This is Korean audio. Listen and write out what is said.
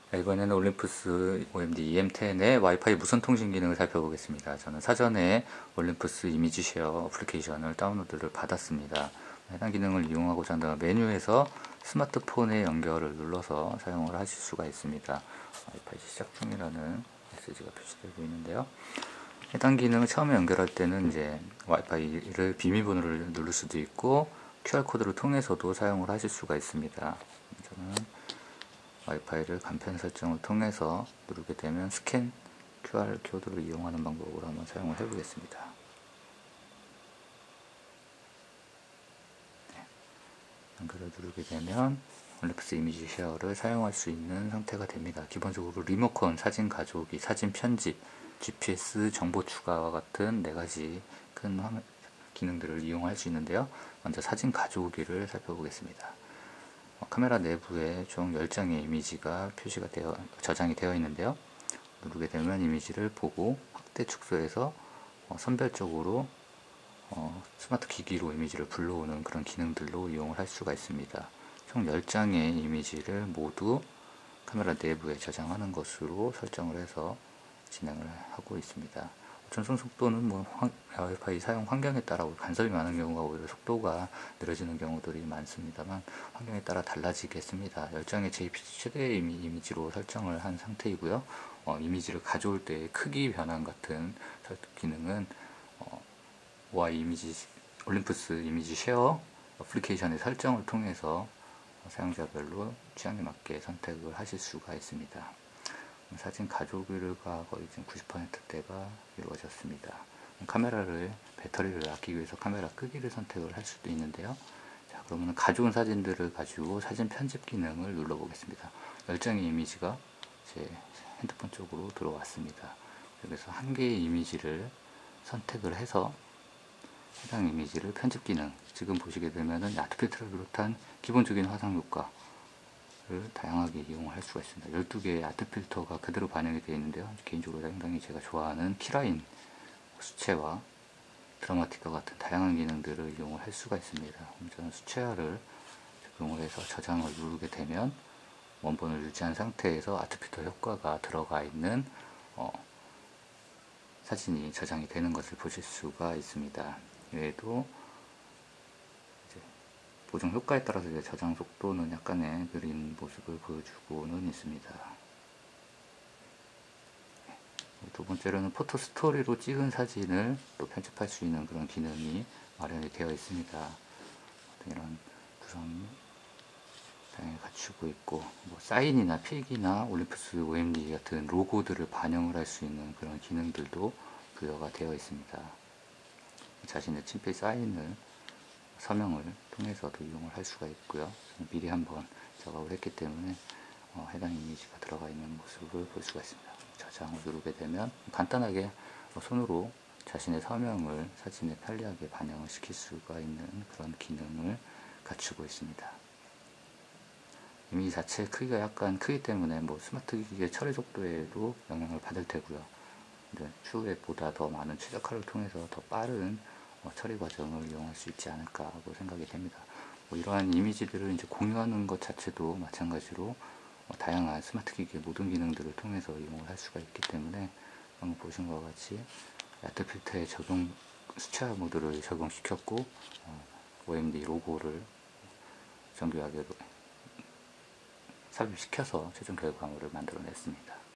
이번에는 올림푸스 OMD EM10의 와이파이 무선 통신 기능을 살펴보겠습니다. 저는 사전에 올림푸스 이미지 쉐어 어플리케이션을 다운로드를 받았습니다. 해당 기능을 이용하고자 한다면 메뉴에서 스마트폰의 연결을 눌러서 사용을 하실 수가 있습니다. 와이파이 시작 중이라는 메시지가 표시되고 있는데요. 해당 기능을 처음에 연결할 때는 이제 와이파이를 비밀번호를 누를 수도 있고 QR코드를 통해서도 사용을 하실 수가 있습니다. 저는 와이파이를 간편 설정을 통해서 누르게 되면 스캔 QR 코드를 이용하는 방법으로 한번 사용을 해 보겠습니다. 연결을 누르게 되면 올림푸스 이미지 쉐어를 사용할 수 있는 상태가 됩니다. 기본적으로 리모컨, 사진 가져오기, 사진 편집, GPS 정보 추가와 같은 4가지 큰 기능들을 이용할 수 있는데요. 먼저 사진 가져오기를 살펴보겠습니다. 카메라 내부에 총 10장의 이미지가 저장이 되어 있는데요. 누르게 되면 이미지를 보고 확대 축소해서 선별적으로 스마트 기기로 이미지를 불러오는 그런 기능들로 이용을 할 수가 있습니다. 총 10장의 이미지를 모두 카메라 내부에 저장하는 것으로 설정을 해서 진행을 하고 있습니다. 전송 속도는 와이파이 사용 환경에 따라 간섭이 많은 경우가 오히려 속도가 느려지는 경우들이 많습니다만 환경에 따라 달라지겠습니다. 10장의 JPG 최대 이미지로 설정을 한 상태이고요. 이미지를 가져올 때의 크기 변환 같은 기능은 올림푸스 이미지 쉐어 어플리케이션의 설정을 통해서 사용자별로 취향에 맞게 선택을 하실 수가 있습니다. 사진 가져오기가 거의 지금 90%대가 이루어졌습니다. 카메라를 배터리를 아끼기 위해서 카메라 끄기를 선택을 할 수도 있는데요. 자, 그러면 가져온 사진들을 가지고 사진 편집 기능을 눌러 보겠습니다. 10장의 이미지가 제 핸드폰 쪽으로 들어왔습니다. 그래서 한 개의 이미지를 선택을 해서 해당 이미지를 편집 기능, 지금 보시게 되면은 아트 필터를 비롯한 기본적인 화상 효과 다양하게 이용할 수가 있습니다. 12개의 아트 필터가 그대로 반영이 되어 있는데요. 개인적으로 상당히 제가 좋아하는 키라인, 수채화, 드라마틱과 같은 다양한 기능들을 이용을 할 수가 있습니다. 저는 수채화를 적용을 해서 저장을 누르게 되면 원본을 유지한 상태에서 아트 필터 효과가 들어가 있는 사진이 저장이 되는 것을 보실 수가 있습니다. 이외에도 보정 효과에 따라서 이제 저장 속도는 약간의 느린 모습을 보여주고는 있습니다. 두 번째로는 포토 스토리로 찍은 사진을 또 편집할 수 있는 그런 기능이 마련이 되어 있습니다. 이런 구성 다양히 갖추고 있고, 사인이나 필기나 올림푸스 OMD 같은 로고들을 반영을 할 수 있는 그런 기능들도 부여가 되어 있습니다. 자신의 친필 사인을 서명을 통해서도 이용을 할 수가 있고요. 미리 한번 작업을 했기 때문에 해당 이미지가 들어가 있는 모습을 볼 수가 있습니다. 저장을 누르게 되면 간단하게 손으로 자신의 서명을 사진에 편리하게 반영을 시킬 수가 있는 그런 기능을 갖추고 있습니다. 이미지 자체 크기가 약간 크기 때문에 스마트 기기의 처리 속도에도 영향을 받을 테고요. 추후에 보다 더 많은 최적화를 통해서 더 빠른 처리 과정을 이용할 수 있지 않을까 하고 생각이 됩니다. 이러한 이미지들을 이제 공유하는 것 자체도 마찬가지로 다양한 스마트 기기의 모든 기능들을 통해서 이용을 할 수가 있기 때문에 방금 보신 것과 같이 아트 필터의 수채화 모드를 적용시켰고 OMD 로고를 정교하게 삽입시켜서 최종 결과물을 만들어냈습니다.